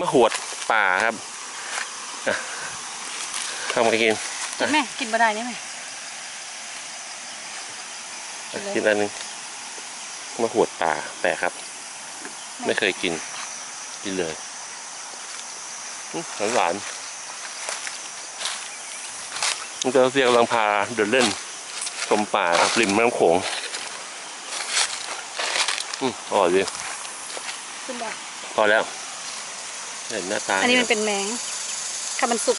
ะหวดป่าครับเข้ามากินแม่กินบ่ได้เนี่ยแม่กินอันนึงมะหวดป่าแปลกครับไม่เคยกินเลยหวานมันจะเสียกำลังพาเดินเล่นชมป่าครับริมแม่น้ำโขงอร่อยดีพอแล้วเห็นหน้าตาอันนี้มันเป็นแมงถ้ามันสุก